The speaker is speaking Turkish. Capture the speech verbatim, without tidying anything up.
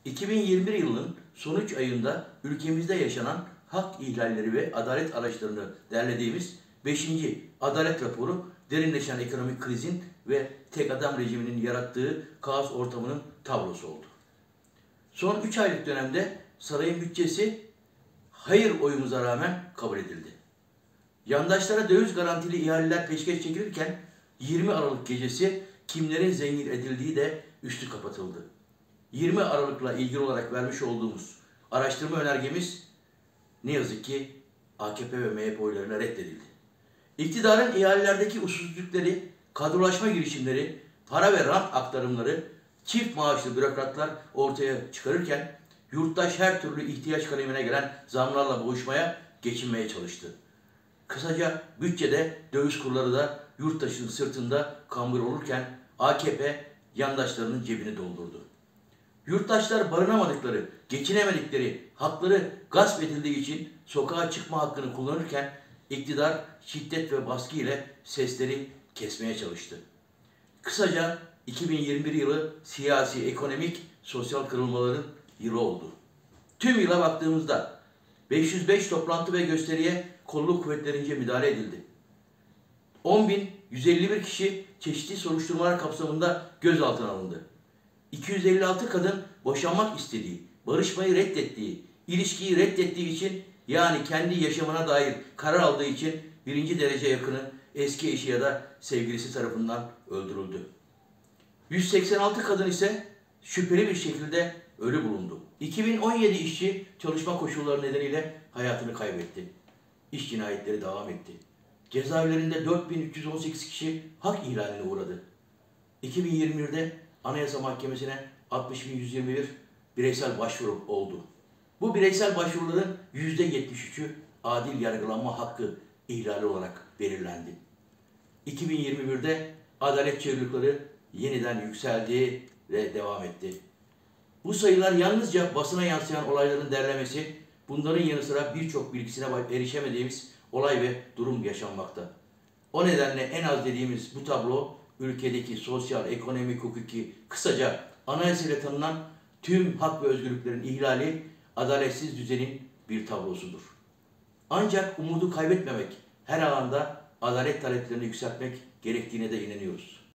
iki bin yirmi bir yılının son üç ayında ülkemizde yaşanan hak ihlalleri ve adalet araçlarını derlediğimiz beşinci Adalet Raporu, derinleşen ekonomik krizin ve tek adam rejiminin yarattığı kaos ortamının tablosu oldu. Son üç aylık dönemde sarayın bütçesi hayır oyumuza rağmen kabul edildi. Yandaşlara döviz garantili ihaleler peşkeş çekilirken yirmi Aralık gecesi kimlerin zengin edildiği de üstü kapatıldı. yirmi Aralık'la ilgili olarak vermiş olduğumuz araştırma önergemiz ne yazık ki A K P ve M H P oylarına reddedildi. İktidarın ihalelerdeki usulsüzlükleri, kadrolaşma girişimleri, para ve rant aktarımları, çift maaşlı bürokratlar ortaya çıkarırken yurttaş her türlü ihtiyaç kalemine gelen zamlarla boğuşmaya, geçinmeye çalıştı. Kısaca bütçede döviz kurları da yurttaşın sırtında kambur olurken A K P yandaşlarının cebini doldurdu. Yurttaşlar barınamadıkları, geçinemedikleri, hakları gasp edildiği için sokağa çıkma hakkını kullanırken iktidar şiddet ve baskı ile sesleri kesmeye çalıştı. Kısaca iki bin yirmi bir yılı siyasi, ekonomik, sosyal kırılmaların yılı oldu. Tüm yıla baktığımızda beş yüz beş toplantı ve gösteriye kolluk kuvvetlerince müdahale edildi. on bin yüz elli bir kişi çeşitli soruşturmalar kapsamında gözaltına alındı. iki yüz elli altı kadın boşanmak istediği, barışmayı reddettiği, ilişkiyi reddettiği için, yani kendi yaşamına dair karar aldığı için birinci derece yakını eski eşi ya da sevgilisi tarafından öldürüldü. yüz seksen altı kadın ise şüpheli bir şekilde ölü bulundu. iki bin on yedi işçi çalışma koşulları nedeniyle hayatını kaybetti. İş cinayetleri devam etti. Cezaevlerinde dört bin üç yüz on sekiz kişi hak ihlaline uğradı. iki bin yirmi birde Anayasa Mahkemesi'ne altmış bin yüz yirmi bir bireysel başvuru oldu. Bu bireysel başvuruların yüzde yetmiş üçü adil yargılanma hakkı ihlali olarak belirlendi. iki bin yirmi birde adalet çığlıkları yeniden yükseldi ve devam etti. Bu sayılar yalnızca basına yansıyan olayların derlemesi, bunların yanı sıra birçok bilgisine erişemediğimiz olay ve durum yaşanmakta. O nedenle en az dediğimiz bu tablo, ülkedeki sosyal, ekonomik, hukuki, kısaca anayasayla tanınan tüm hak ve özgürlüklerin ihlali, adaletsiz düzenin bir tablosudur. Ancak umudu kaybetmemek, her alanda adalet taleplerini yükseltmek gerektiğine de inanıyoruz.